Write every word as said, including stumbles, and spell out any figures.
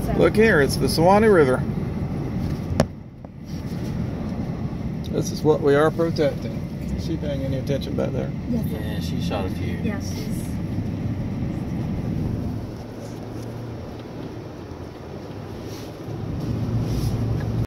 So. Look here, it's the Suwannee River. This is what we are protecting. Is she paying any attention back there? Yes. Yeah, she shot a few. Yes.